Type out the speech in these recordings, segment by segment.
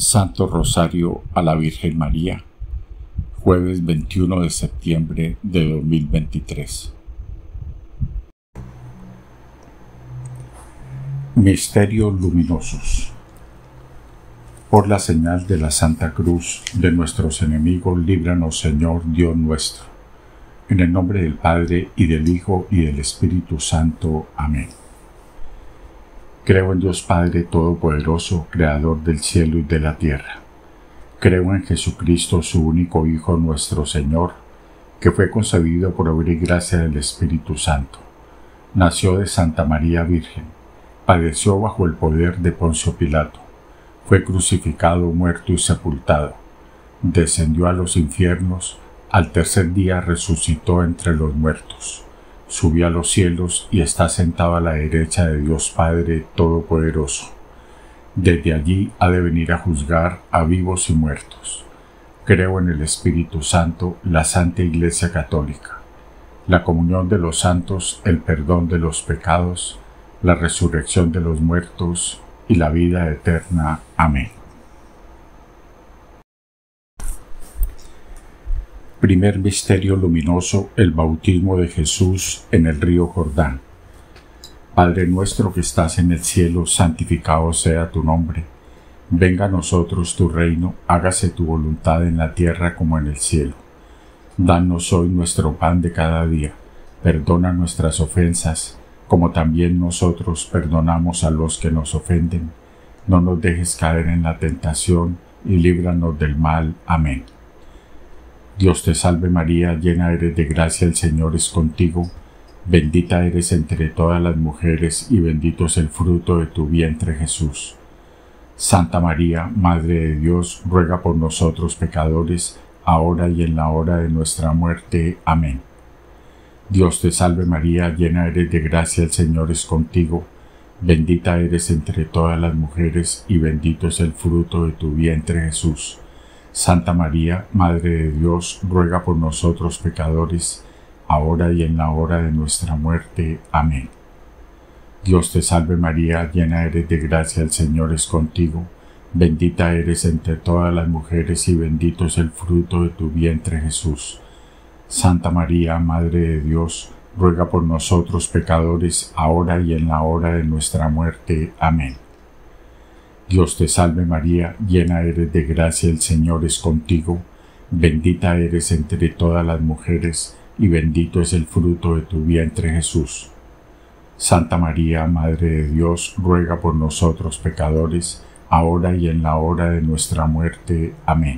Santo Rosario a la Virgen María, jueves 21 de septiembre de 2023. Misterios luminosos. Por la señal de la Santa Cruz de nuestros enemigos, líbranos, Señor Dios nuestro. En el nombre del Padre, y del Hijo, y del Espíritu Santo. Amén. Creo en Dios Padre Todopoderoso, Creador del cielo y de la tierra. Creo en Jesucristo, su único Hijo, nuestro Señor, que fue concebido por obra y gracia del Espíritu Santo. Nació de Santa María Virgen, padeció bajo el poder de Poncio Pilato, fue crucificado, muerto y sepultado, descendió a los infiernos, al tercer día resucitó entre los muertos. Subió a los cielos y está sentado a la derecha de Dios Padre Todopoderoso. Desde allí ha de venir a juzgar a vivos y muertos. Creo en el Espíritu Santo, la Santa Iglesia Católica, la comunión de los santos, el perdón de los pecados, la resurrección de los muertos y la vida eterna. Amén. Primer misterio luminoso, el bautismo de Jesús en el río Jordán. Padre nuestro que estás en el cielo, santificado sea tu nombre. Venga a nosotros tu reino, hágase tu voluntad en la tierra como en el cielo. Danos hoy nuestro pan de cada día. Perdona nuestras ofensas, como también nosotros perdonamos a los que nos ofenden. No nos dejes caer en la tentación, y líbranos del mal. Amén. Dios te salve María, llena eres de gracia, el Señor es contigo. Bendita eres entre todas las mujeres, y bendito es el fruto de tu vientre Jesús. Santa María, Madre de Dios, ruega por nosotros pecadores, ahora y en la hora de nuestra muerte. Amén. Dios te salve María, llena eres de gracia, el Señor es contigo. Bendita eres entre todas las mujeres, y bendito es el fruto de tu vientre Jesús. Santa María, Madre de Dios, ruega por nosotros pecadores, ahora y en la hora de nuestra muerte. Amén. Dios te salve María, llena eres de gracia, el Señor es contigo. Bendita eres entre todas las mujeres, y bendito es el fruto de tu vientre Jesús. Santa María, Madre de Dios, ruega por nosotros pecadores, ahora y en la hora de nuestra muerte. Amén. Dios te salve María, llena eres de gracia, el Señor es contigo. Bendita eres entre todas las mujeres, y bendito es el fruto de tu vientre Jesús. Santa María, Madre de Dios, ruega por nosotros pecadores, ahora y en la hora de nuestra muerte. Amén.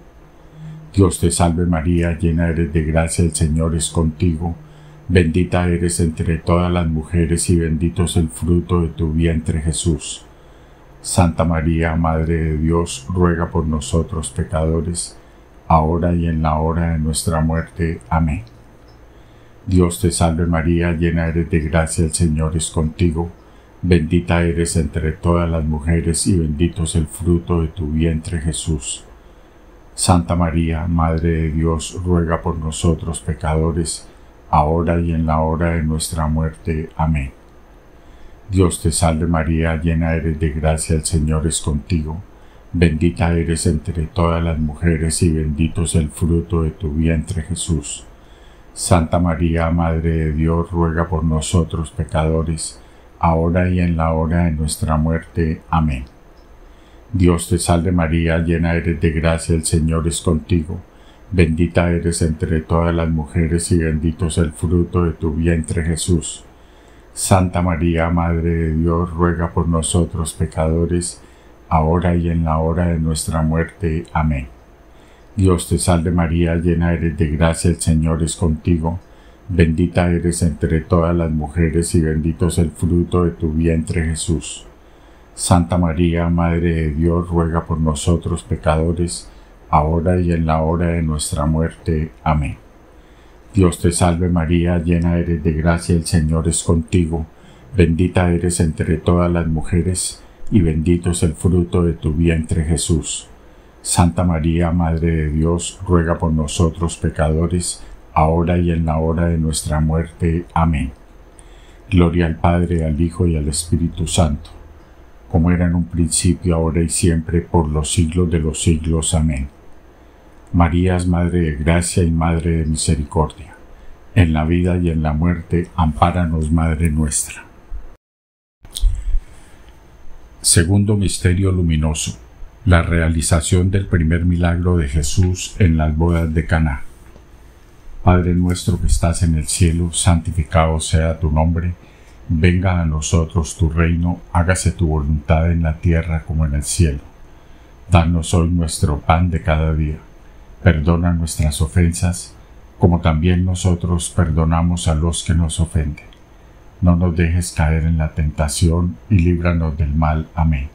Dios te salve María, llena eres de gracia, el Señor es contigo. Bendita eres entre todas las mujeres, y bendito es el fruto de tu vientre Jesús. Santa María, Madre de Dios, ruega por nosotros pecadores, ahora y en la hora de nuestra muerte. Amén. Dios te salve María, llena eres de gracia, el Señor es contigo. Bendita eres entre todas las mujeres, y bendito es el fruto de tu vientre Jesús. Santa María, Madre de Dios, ruega por nosotros pecadores, ahora y en la hora de nuestra muerte. Amén. Dios te salve María, llena eres de gracia, el Señor es contigo. Bendita eres entre todas las mujeres, y bendito es el fruto de tu vientre Jesús. Santa María, Madre de Dios, ruega por nosotros pecadores, ahora y en la hora de nuestra muerte. Amén. Dios te salve María, llena eres de gracia, el Señor es contigo. Bendita eres entre todas las mujeres, y bendito es el fruto de tu vientre Jesús. Santa María, Madre de Dios, ruega por nosotros pecadores, ahora y en la hora de nuestra muerte. Amén. Dios te salve María, llena eres de gracia, el Señor es contigo. Bendita eres entre todas las mujeres, y bendito es el fruto de tu vientre Jesús. Santa María, Madre de Dios, ruega por nosotros pecadores, ahora y en la hora de nuestra muerte. Amén. Dios te salve María, llena eres de gracia, el Señor es contigo. Bendita eres entre todas las mujeres, y bendito es el fruto de tu vientre Jesús. Santa María, Madre de Dios, ruega por nosotros pecadores, ahora y en la hora de nuestra muerte. Amén. Gloria al Padre, al Hijo y al Espíritu Santo, como era en un principio, ahora y siempre, por los siglos de los siglos. Amén. María es Madre de Gracia y Madre de Misericordia. En la vida y en la muerte, ampáranos, Madre nuestra. Segundo misterio luminoso: la realización del primer milagro de Jesús en las bodas de Caná. Padre nuestro que estás en el cielo, santificado sea tu nombre. Venga a nosotros tu reino, hágase tu voluntad en la tierra como en el cielo. Danos hoy nuestro pan de cada día. Perdona nuestras ofensas, como también nosotros perdonamos a los que nos ofenden. No nos dejes caer en la tentación y líbranos del mal. Amén.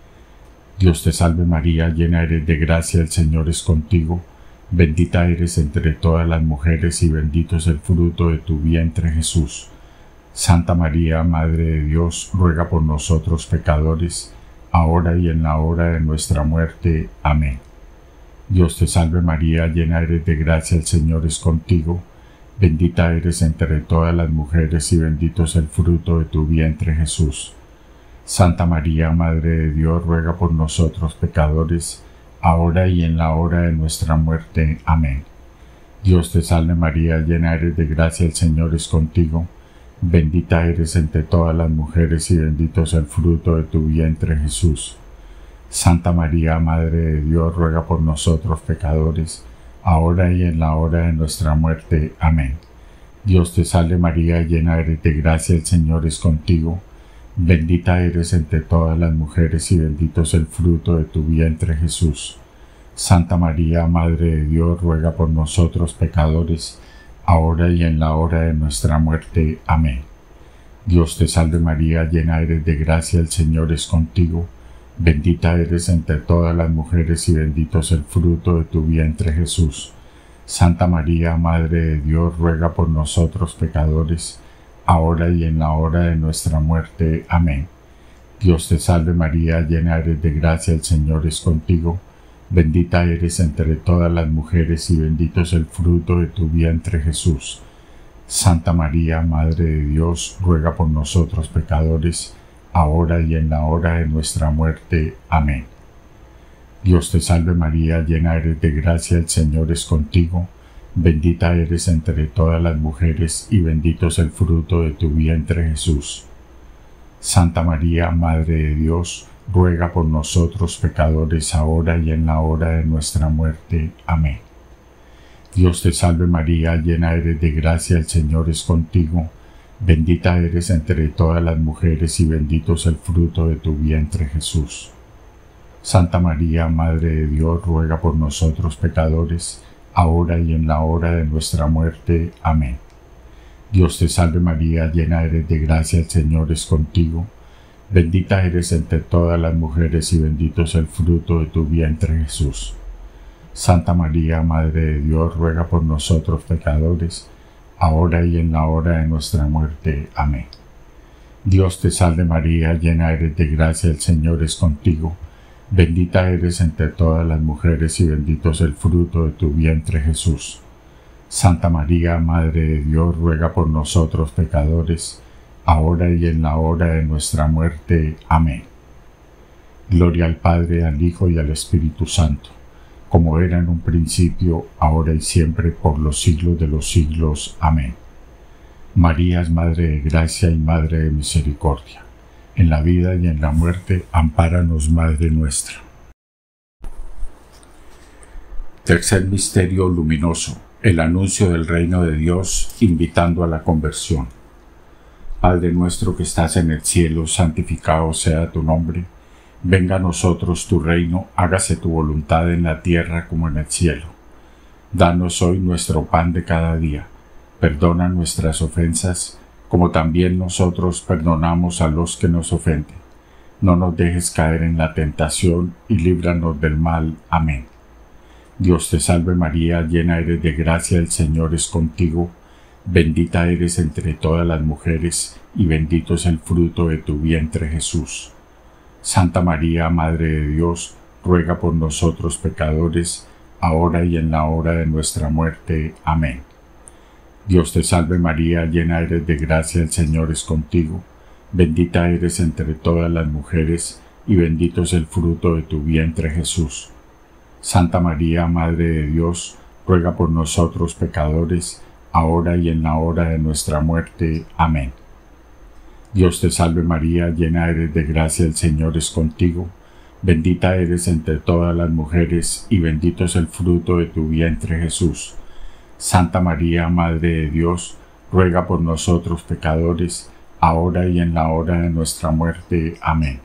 Dios te salve María, llena eres de gracia, el Señor es contigo. Bendita eres entre todas las mujeres y bendito es el fruto de tu vientre, Jesús. Santa María, Madre de Dios, ruega por nosotros pecadores, ahora y en la hora de nuestra muerte. Amén. Dios te salve María, llena eres de gracia, el Señor es contigo. Bendita eres entre todas las mujeres y bendito es el fruto de tu vientre, Jesús. Santa María, Madre de Dios, ruega por nosotros pecadores, ahora y en la hora de nuestra muerte. Amén. Dios te salve María, llena eres de gracia, el Señor es contigo. Bendita eres entre todas las mujeres y bendito es el fruto de tu vientre, Jesús. Santa María, Madre de Dios, ruega por nosotros pecadores, ahora y en la hora de nuestra muerte. Amén. Dios te salve María, llena eres de gracia, el Señor es contigo. Bendita eres entre todas las mujeres y bendito es el fruto de tu vientre, Jesús. Santa María, Madre de Dios, ruega por nosotros pecadores, ahora y en la hora de nuestra muerte. Amén. Dios te salve María, llena eres de gracia, el Señor es contigo. Bendita eres entre todas las mujeres y bendito es el fruto de tu vientre, Jesús. Santa María, Madre de Dios, ruega por nosotros pecadores, ahora y en la hora de nuestra muerte. Amén. Dios te salve María, llena eres de gracia, el Señor es contigo. Bendita eres entre todas las mujeres y bendito es el fruto de tu vientre, Jesús. Santa María, Madre de Dios, ruega por nosotros pecadores, ahora y en la hora de nuestra muerte. Amén. Dios te salve María, llena eres de gracia, el Señor es contigo. Bendita eres entre todas las mujeres y bendito es el fruto de tu vientre, Jesús. Santa María, Madre de Dios, ruega por nosotros pecadores, ahora y en la hora de nuestra muerte. Amén. Dios te salve María, llena eres de gracia, el Señor es contigo. Bendita eres entre todas las mujeres y bendito es el fruto de tu vientre, Jesús. Santa María, Madre de Dios, ruega por nosotros pecadores, ahora y en la hora de nuestra muerte. Amén. Dios te salve María, llena eres de gracia, el Señor es contigo. Bendita eres entre todas las mujeres y bendito es el fruto de tu vientre, Jesús. Santa María, Madre de Dios, ruega por nosotros pecadores, ahora y en la hora de nuestra muerte. Amén. Dios te salve María, llena eres de gracia, el Señor es contigo. Bendita eres entre todas las mujeres y bendito es el fruto de tu vientre, Jesús. Santa María, Madre de Dios, ruega por nosotros pecadores, ahora y en la hora de nuestra muerte. Amén. Gloria al Padre, al Hijo y al Espíritu Santo, como era en un principio, ahora y siempre, por los siglos de los siglos. Amén. María es Madre de Gracia y Madre de Misericordia. En la vida y en la muerte, ampáranos, Madre nuestra. Tercer misterio luminoso: el anuncio del reino de Dios, invitando a la conversión. Padre nuestro que estás en el cielo, santificado sea tu nombre. Venga a nosotros tu reino, hágase tu voluntad en la tierra como en el cielo. Danos hoy nuestro pan de cada día. Perdona nuestras ofensas, como también nosotros perdonamos a los que nos ofenden. No nos dejes caer en la tentación y líbranos del mal. Amén. Dios te salve María, llena eres de gracia, el Señor es contigo. Bendita eres entre todas las mujeres y bendito es el fruto de tu vientre, Jesús. Santa María, Madre de Dios, ruega por nosotros pecadores, ahora y en la hora de nuestra muerte. Amén. Dios te salve María, llena eres de gracia, el Señor es contigo. Bendita eres entre todas las mujeres y bendito es el fruto de tu vientre, Jesús. Santa María, Madre de Dios, ruega por nosotros pecadores, ahora y en la hora de nuestra muerte. Amén. Dios te salve María, llena eres de gracia, el Señor es contigo. Bendita eres entre todas las mujeres, y bendito es el fruto de tu vientre, Jesús. Santa María, Madre de Dios, ruega por nosotros pecadores, ahora y en la hora de nuestra muerte. Amén.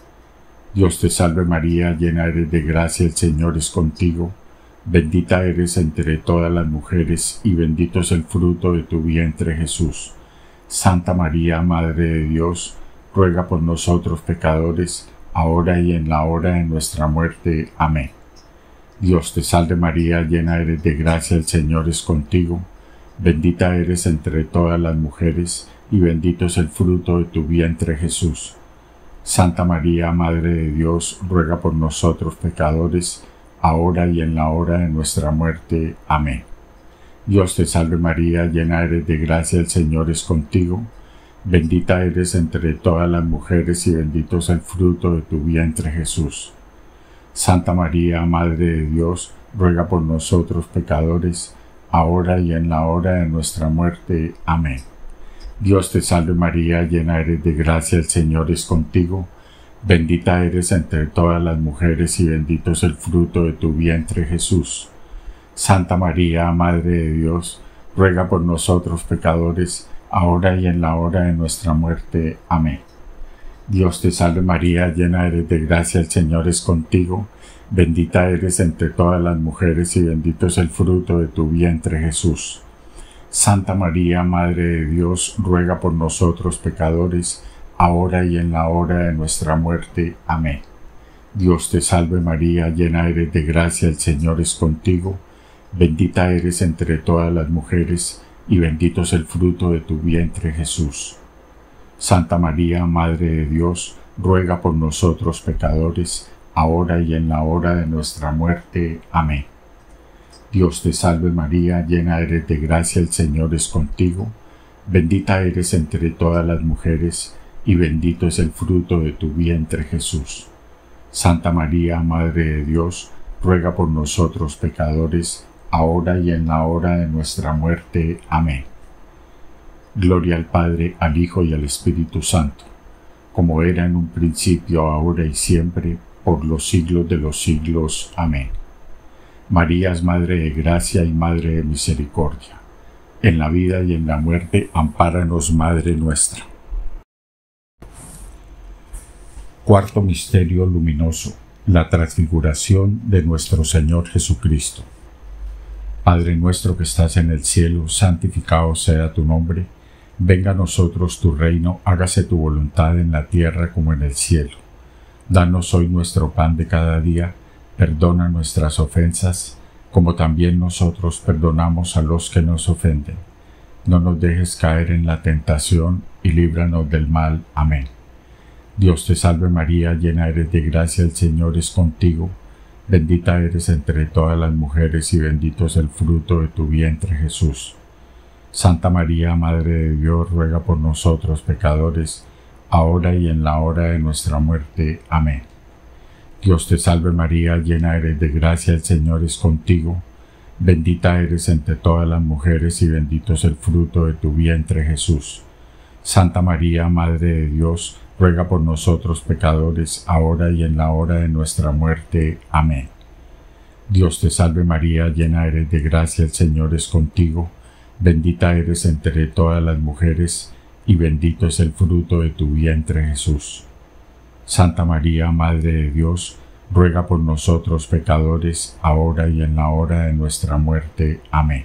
Dios te salve María, llena eres de gracia, el Señor es contigo. Bendita eres entre todas las mujeres, y bendito es el fruto de tu vientre, Jesús. Santa María, Madre de Dios, ruega por nosotros pecadores, ahora y en la hora de nuestra muerte. Amén. Dios te salve María, llena eres de gracia, el Señor es contigo. Bendita eres entre todas las mujeres, y bendito es el fruto de tu vientre, Jesús. Santa María, Madre de Dios, ruega por nosotros pecadores, ahora y en la hora de nuestra muerte. Amén. Dios te salve María, llena eres de gracia, el Señor es contigo. Bendita eres entre todas las mujeres, y bendito es el fruto de tu vientre, Jesús. Santa María, Madre de Dios, ruega por nosotros pecadores, ahora y en la hora de nuestra muerte. Amén. Dios te salve María, llena eres de gracia, el Señor es contigo. Bendita eres entre todas las mujeres, y bendito es el fruto de tu vientre, Jesús. Santa María, Madre de Dios, ruega por nosotros pecadores, ahora y en la hora de nuestra muerte. Amén. Dios te salve María, llena eres de gracia, el Señor es contigo. Bendita eres entre todas las mujeres, y bendito es el fruto de tu vientre, Jesús. Santa María, Madre de Dios, ruega por nosotros pecadores, ahora y en la hora de nuestra muerte. Amén. Dios te salve María, llena eres de gracia, el Señor es contigo. Bendita eres entre todas las mujeres, y bendito es el fruto de tu vientre, Jesús. Santa María, Madre de Dios, ruega por nosotros pecadores, ahora y en la hora de nuestra muerte. Amén. Dios te salve María, llena eres de gracia, el Señor es contigo. Bendita eres entre todas las mujeres, y bendito es el fruto de tu vientre, Jesús. Santa María, Madre de Dios, ruega por nosotros pecadores, ahora y en la hora de nuestra muerte. Amén. Gloria al Padre, al Hijo y al Espíritu Santo, como era en un principio, ahora y siempre, por los siglos de los siglos. Amén. María es Madre de gracia y Madre de misericordia. En la vida y en la muerte, ampáranos, Madre nuestra. Cuarto misterio luminoso: la transfiguración de nuestro Señor Jesucristo. Padre nuestro que estás en el cielo, santificado sea tu nombre. Venga a nosotros tu reino, hágase tu voluntad en la tierra como en el cielo. Danos hoy nuestro pan de cada día. Perdona nuestras ofensas, como también nosotros perdonamos a los que nos ofenden. No nos dejes caer en la tentación, y líbranos del mal. Amén. Dios te salve María, llena eres de gracia, el Señor es contigo. Bendita eres entre todas las mujeres, y bendito es el fruto de tu vientre, Jesús. Santa María, Madre de Dios, ruega por nosotros pecadores, ahora y en la hora de nuestra muerte. Amén. Dios te salve María, llena eres de gracia, el Señor es contigo. Bendita eres entre todas las mujeres, y bendito es el fruto de tu vientre, Jesús. Santa María, Madre de Dios, ruega por nosotros pecadores, ahora y en la hora de nuestra muerte. Amén. Dios te salve María, llena eres de gracia, el Señor es contigo. Bendita eres entre todas las mujeres, y bendito es el fruto de tu vientre, Jesús. Santa María, Madre de Dios, ruega por nosotros pecadores, ahora y en la hora de nuestra muerte. Amén.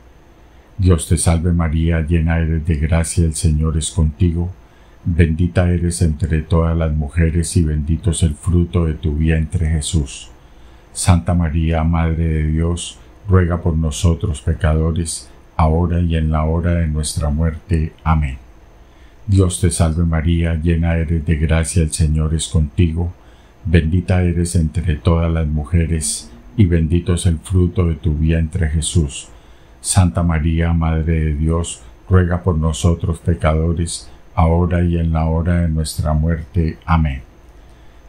Dios te salve María, llena eres de gracia, el Señor es contigo. Bendita eres entre todas las mujeres, y bendito es el fruto de tu vientre, Jesús. Santa María, Madre de Dios, ruega por nosotros pecadores, ahora y en la hora de nuestra muerte. Amén. Dios te salve María, llena eres de gracia, el Señor es contigo. Bendita eres entre todas las mujeres, y bendito es el fruto de tu vientre, Jesús. Santa María, Madre de Dios, ruega por nosotros pecadores, ahora y en la hora de nuestra muerte. Amén.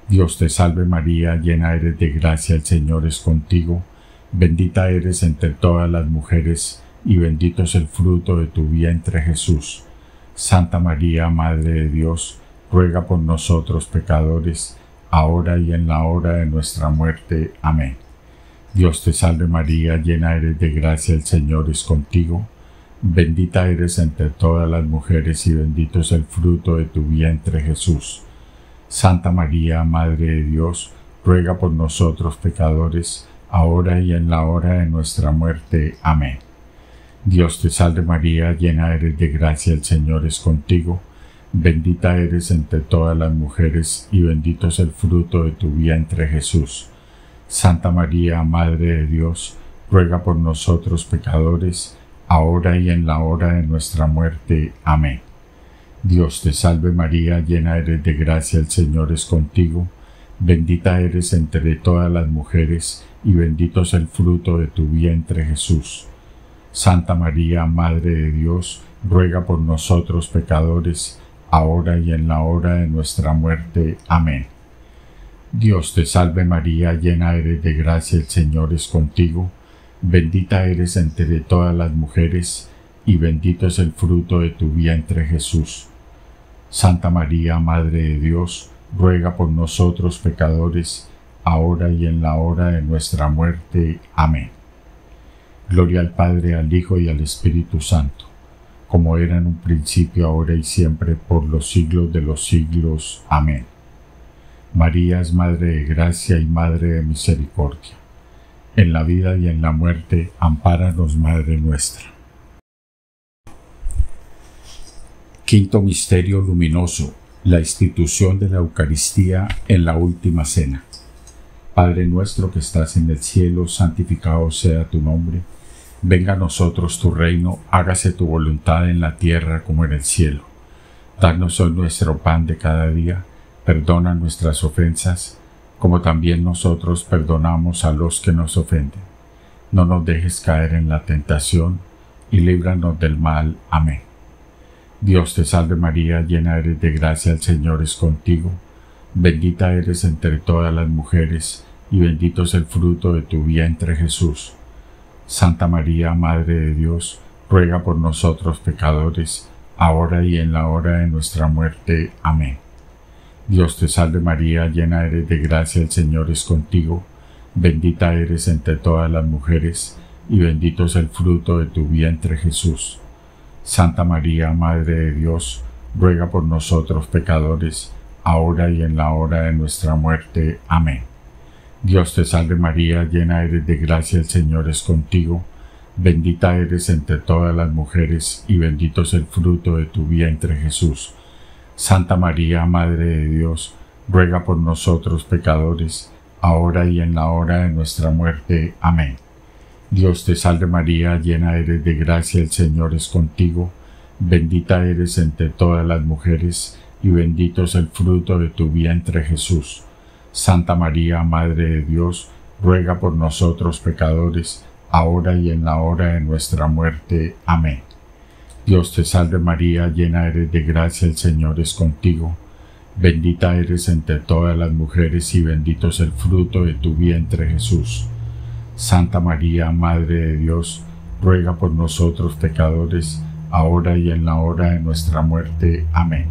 Dios te salve María, llena eres de gracia, el Señor es contigo. Bendita eres entre todas las mujeres, y bendito es el fruto de tu vientre Jesús. Santa María, Madre de Dios, ruega por nosotros pecadores, ahora y en la hora de nuestra muerte. Amén. Dios te salve María, llena eres de gracia, el Señor es contigo. Bendita eres entre todas las mujeres, y bendito es el fruto de tu vientre Jesús. Santa María, Madre de Dios, ruega por nosotros pecadores, ahora y en la hora de nuestra muerte. Amén. Dios te salve María, llena eres de gracia, el Señor es contigo. Bendita eres entre todas las mujeres, y bendito es el fruto de tu vientre Jesús. Santa María, Madre de Dios, ruega por nosotros pecadores, ahora y en la hora de nuestra muerte. Amén. Dios te salve María, llena eres de gracia, el Señor es contigo. Bendita eres entre todas las mujeres, y bendito es el fruto de tu vientre Jesús. Santa María, Madre de Dios, ruega por nosotros pecadores, ahora y en la hora de nuestra muerte. Amén. Dios te salve María, llena eres de gracia, el Señor es contigo. Bendita eres entre todas las mujeres, y bendito es el fruto de tu vientre Jesús. Santa María, Madre de Dios, ruega por nosotros pecadores, ahora y en la hora de nuestra muerte. Amén. Gloria al Padre, al Hijo y al Espíritu Santo, como era en un principio, ahora y siempre, por los siglos de los siglos. Amén. María es Madre de gracia y Madre de misericordia. En la vida y en la muerte, ampáranos, Madre nuestra. Quinto misterio luminoso: la institución de la Eucaristía en la última cena. Padre nuestro que estás en el cielo, santificado sea tu nombre. Venga a nosotros tu reino, hágase tu voluntad en la tierra como en el cielo. Danos hoy nuestro pan de cada día, perdona nuestras ofensas, como también nosotros perdonamos a los que nos ofenden. No nos dejes caer en la tentación, y líbranos del mal. Amén. Dios te salve María, llena eres de gracia, el Señor es contigo. Bendita eres entre todas las mujeres, y bendito es el fruto de tu vientre Jesús. Santa María, Madre de Dios, ruega por nosotros pecadores, ahora y en la hora de nuestra muerte. Amén. Dios te salve María, llena eres de gracia, el Señor es contigo. Bendita eres entre todas las mujeres, y bendito es el fruto de tu vientre Jesús. Santa María, Madre de Dios, ruega por nosotros pecadores, ahora y en la hora de nuestra muerte. Amén. Dios te salve María, llena eres de gracia, el Señor es contigo. Bendita eres entre todas las mujeres, y bendito es el fruto de tu vientre Jesús. Santa María, Madre de Dios, ruega por nosotros pecadores, ahora y en la hora de nuestra muerte. Amén. Dios te salve María, llena eres de gracia, el Señor es contigo. Bendita eres entre todas las mujeres, y bendito es el fruto de tu vientre Jesús. Santa María, Madre de Dios, ruega por nosotros pecadores, ahora y en la hora de nuestra muerte. Amén. Dios te salve María, llena eres de gracia, el Señor es contigo. Bendita eres entre todas las mujeres, y bendito es el fruto de tu vientre Jesús. Santa María, Madre de Dios, ruega por nosotros pecadores, ahora y en la hora de nuestra muerte. Amén.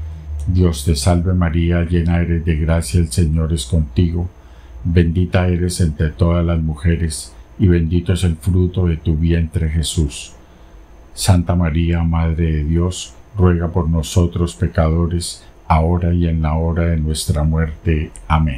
Dios te salve María, llena eres de gracia, el Señor es contigo. Bendita eres entre todas las mujeres, y bendito es el fruto de tu vientre Jesús. Santa María, Madre de Dios, ruega por nosotros pecadores, ahora y en la hora de nuestra muerte. Amén.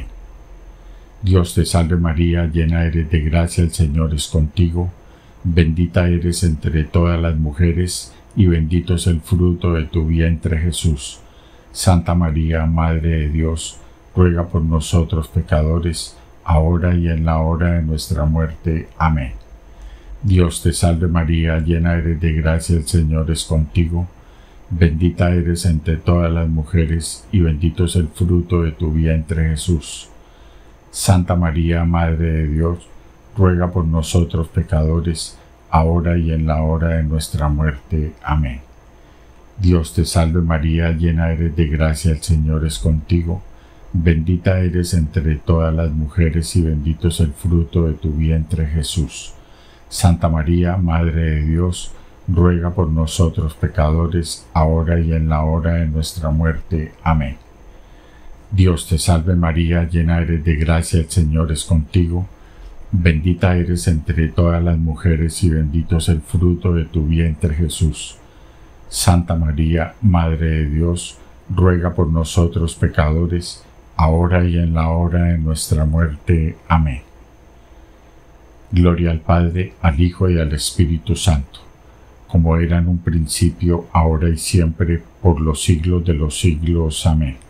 Dios te salve María, llena eres de gracia, el Señor es contigo. Bendita eres entre todas las mujeres, y bendito es el fruto de tu vientre Jesús. Santa María, Madre de Dios, ruega por nosotros pecadores, ahora y en la hora de nuestra muerte. Amén. Dios te salve María, llena eres de gracia, el Señor es contigo. Bendita eres entre todas las mujeres, y bendito es el fruto de tu vientre Jesús. Santa María, Madre de Dios, ruega por nosotros pecadores, ahora y en la hora de nuestra muerte. Amén. Dios te salve María, llena eres de gracia, el Señor es contigo. Bendita eres entre todas las mujeres y bendito es el fruto de tu vientre, Jesús. Santa María, Madre de Dios, ruega por nosotros pecadores, ahora y en la hora de nuestra muerte. Amén. Dios te salve María, llena eres de gracia, el Señor es contigo. Bendita eres entre todas las mujeres y bendito es el fruto de tu vientre, Jesús. Santa María, Madre de Dios, ruega por nosotros pecadores, ahora y en la hora de nuestra muerte. Amén. Gloria al Padre, al Hijo y al Espíritu Santo, como era en un principio, ahora y siempre, por los siglos de los siglos. Amén.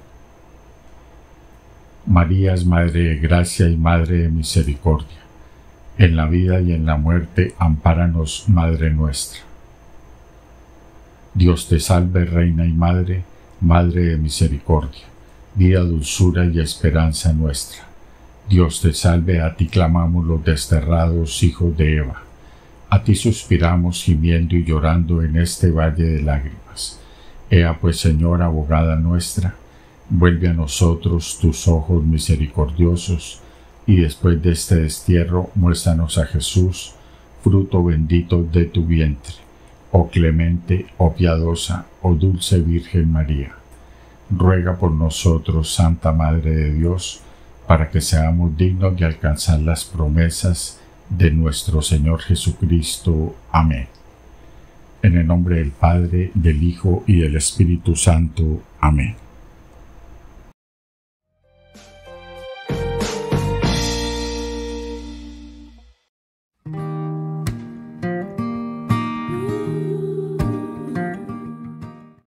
María es Madre de Gracia y Madre de Misericordia. En la vida y en la muerte, ampáranos, Madre nuestra. Dios te salve, Reina y Madre, Madre de Misericordia, vida, dulzura y esperanza nuestra. Dios te salve, a ti clamamos los desterrados hijos de Eva. A ti suspiramos gimiendo y llorando en este valle de lágrimas. Ea pues, Señora, abogada nuestra, vuelve a nosotros tus ojos misericordiosos, y después de este destierro muéstranos a Jesús, fruto bendito de tu vientre. Oh clemente, oh piadosa, oh dulce Virgen María, ruega por nosotros, Santa Madre de Dios, para que seamos dignos de alcanzar las promesas de nuestro Señor Jesucristo. Amén. En el nombre del Padre, del Hijo y del Espíritu Santo. Amén.